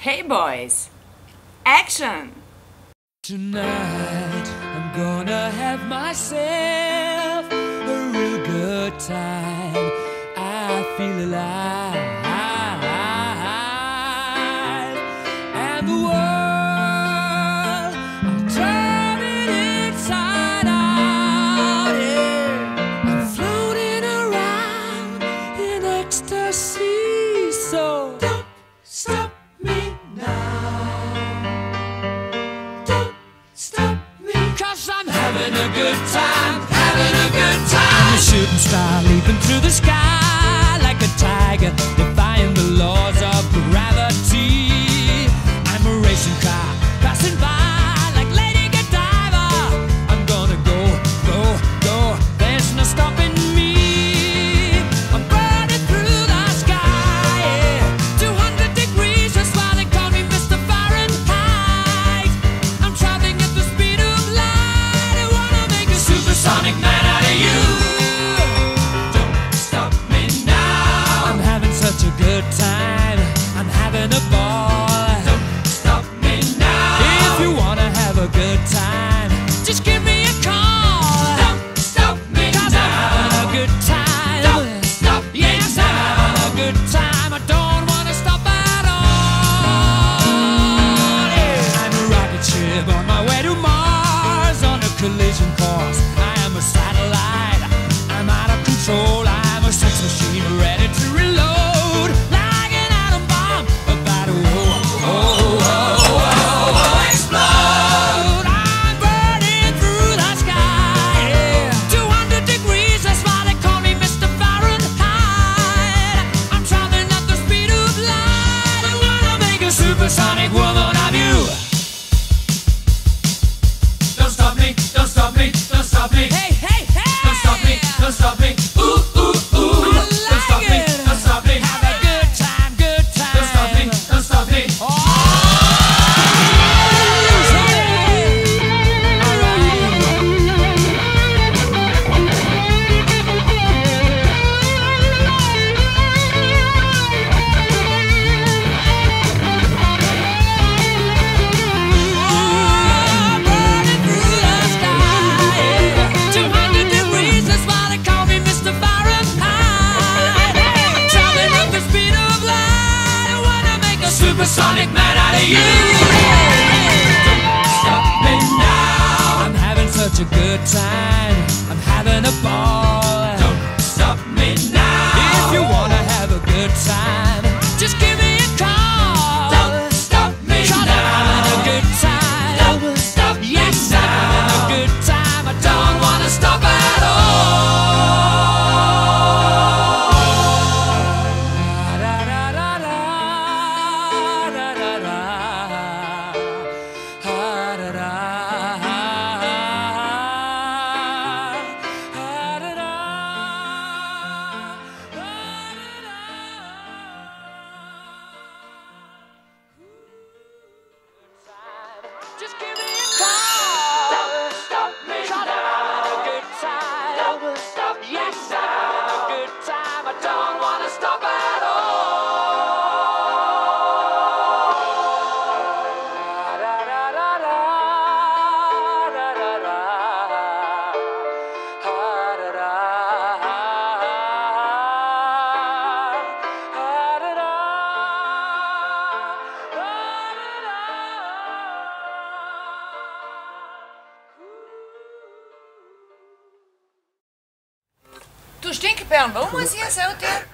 Hey boys, action! Tonight I'm gonna have myself a real good time. I feel alive, and the world, I'll turn it inside out. Yeah, I'm floating around in ecstasy, so don't stop me now. I'm having a good time, having a good time. I'm a shooting star leaping through the sky like a tiger, defying the laws of gravity. I'm a racing car passing by like Lady Godiva. I'm gonna go, go, go. There's no stopping me. I'm burning through the sky, yeah. 200 degrees, that's why they call me Mr. Fahrenheit. I'm traveling at the speed of light. I wanna make a supersonic man out of you. Don't stop me now. I'm having such a good time. I'm having a ball. Don't stop me now. If you wanna have a good time, just give me a call. Don't stop me now. I'm having a good time. Don't stop me now. Yes, I'm having a good time. I don't wanna stop at all. Yeah. I'm a rocket ship on my way to Mars on a collision course. I am a satellite. I'm out of control. I'm a sex machine ready to reload like an atom bomb about to explode. I'm burning through the sky, yeah. 200 degrees, that's why they call me Mr. Fahrenheit. I'm traveling at the speed of light. I wanna make a supersonic woman of you. Don't stop me, don't stop me, don't stop me. Hey, hey, hey! Don't stop me, don't stop me. Ooh, ooh, ooh. Don't stop me, don't stop me. Have a good time, good time. Don't stop me, don't stop me. Oh! Burning through the sky, 200 degrees, that's why they call me Mr. Fahrenheit. I'm traveling at the speed of light. I wanna make a supersonic man out of you. Don't stop me now. I'm having such a good time. I'm having a ball. Don't stop me now. If you wanna have a good time, just give me a call. Don't stop me now. I'm having a good time. Don't stop me now. Yes, I'm having a good time. I don't wanna stop at Just give me a call. Don't stop me now. I'm having a good time. Don't stop me. Yes, I'm having a good time. I don't wanna stop at Du Stinkepern, warum muss ich jetzt auch dir?